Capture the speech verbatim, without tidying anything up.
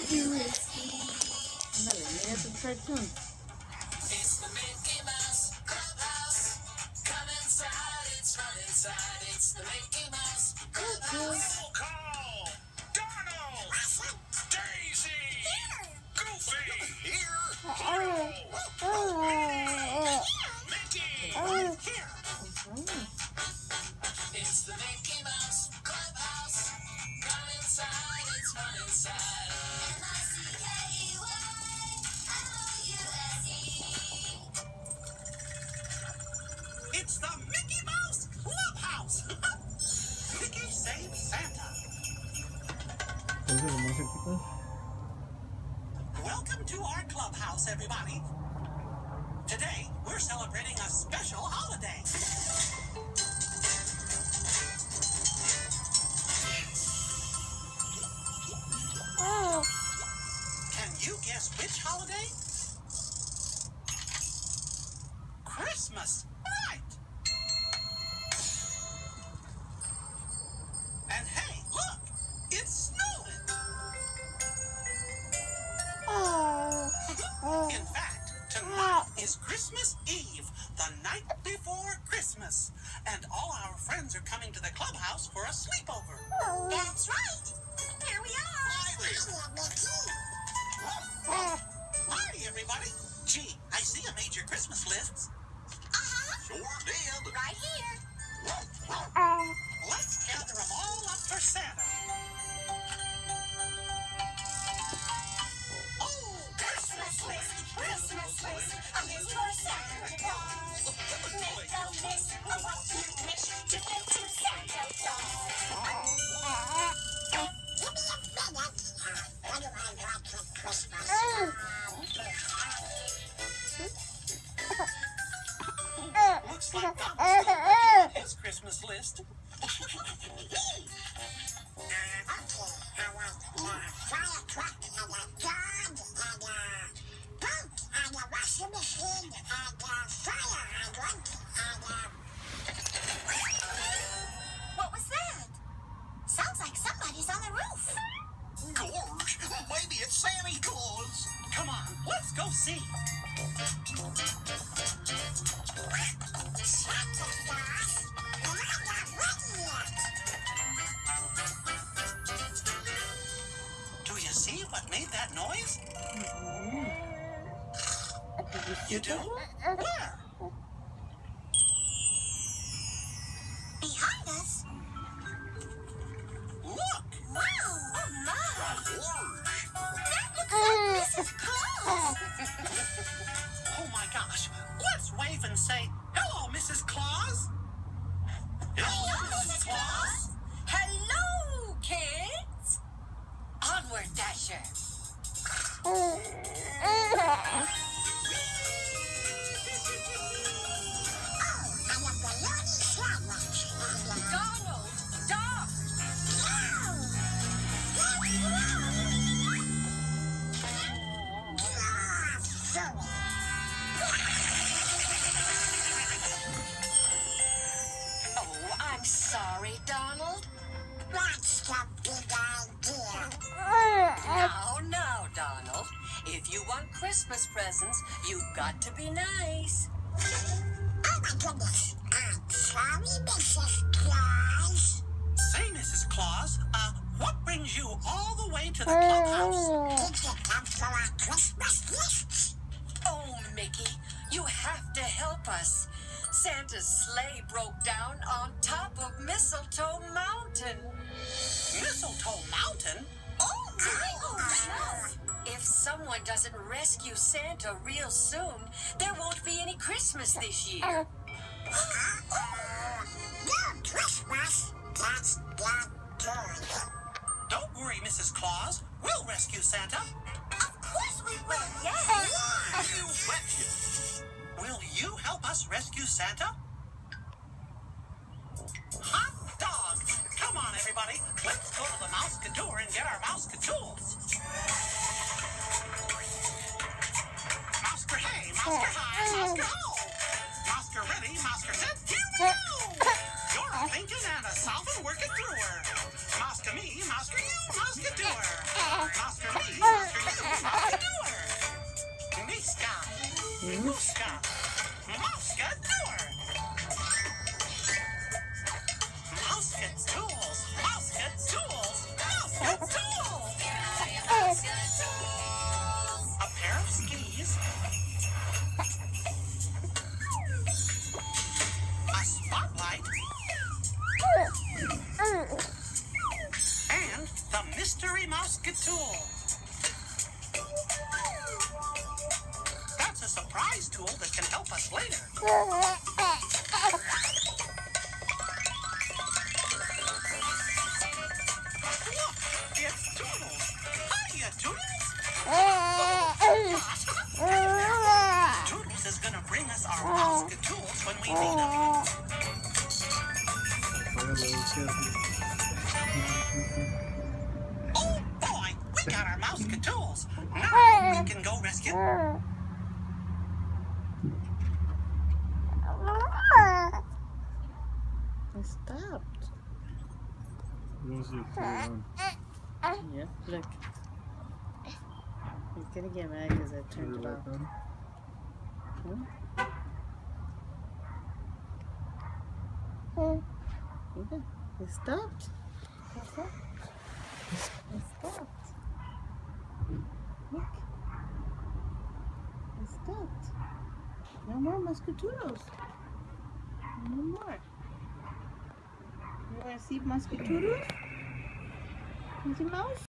Ándale, mira tus cartoons. It's the Mickey Mouse Clubhouse. Come inside, it's fun inside. It's the Mickey Mouse Clubhouse. Roll call! Donald! Daisy! Goofy! Here! Pluto! Minnie! Mickey! Here! It's the Mickey Mouse Clubhouse. Come inside, it's fun inside. M I C K E Y M O U S E. It's the Mickey Mouse Clubhouse! Mickey saves Santa. Welcome to our clubhouse, everybody. Today, we're celebrating a special holiday. Can you guess which holiday? Christmas, right? And hey, look, it's snowing. In fact, tonight is Christmas Eve, the night before Christmas, and all our friends are coming to the clubhouse for a sleepover. That's right. Here we are. Hi, everybody. Gee, I see you made your Christmas lists. Uh-huh. Sure did. Right here. Let's gather them all up for Santa. Oh, Christmas list, Christmas list, a list for Santa Claus. Make a list of what you wish to give to Santa Claus. Give me a minute. What do I want for Christmas? looks like Donald's still working on his Christmas list. What was that? Sounds like somebody's on the roof. Gorge, maybe it's Santa Claus. Come on, let's go see. Santa Claus? I'm not ready yet. Do you see what made that noise? You do? Where? Behind us? Look! Wow! Oh my! That looks like Missus Claus! Oh my gosh! Let's wave and say, hello, Missus Claus! Hello, Missus Claus! Hello, kids! Onward, Dasher! Donald! Doc! Oh, I'm sorry, Donald. What's the big idea? Now, now, Donald. If you want Christmas presents, you've got to be nice. Oh my goodness. I'm sorry, Missus Claus. Say, Missus Claus, uh, what brings you all the way to the clubhouse? Did you come for our Christmas list? Oh, Mickey, you have to help us. Santa's sleigh broke down on top of Mistletoe Mountain. Mistletoe Mountain? Oh my! Oh, no. If someone doesn't rescue Santa real soon, there won't be any Christmas this year. No Christmas? That's not good. Don't worry, Missus Claus. We'll rescue Santa. Of course we will, yes! You betcha. Will you help us rescue Santa? Hot dog! Come on, everybody. Let's go to the Mouse-Cador and get our Mouse-Cadools. Mousker hey, Mousker hi, Mousker ho! Mousker ready, Mousker set, here we go! You're a thinking and a solving working through her. Mousker me, Mousker you, Mousker doer. Mousker me, mystery Mousetool. That's a surprise tool that can help us later. Look, it's Toodles. Hiya, Toodles. Toodles is gonna bring us our Mousetool when we need them. Oh boy, we got our Mousetool. Now we can go rescue. I stopped. We'll see if it's on. Yeah, look. He's gonna get mad because I Turn turned it it back off. on. Hmm? Yeah, it stopped. It stopped. It stopped. Look. It stopped. No more Mousetoodles. No more. You want to see Mousetoodles? Mickey Mouse?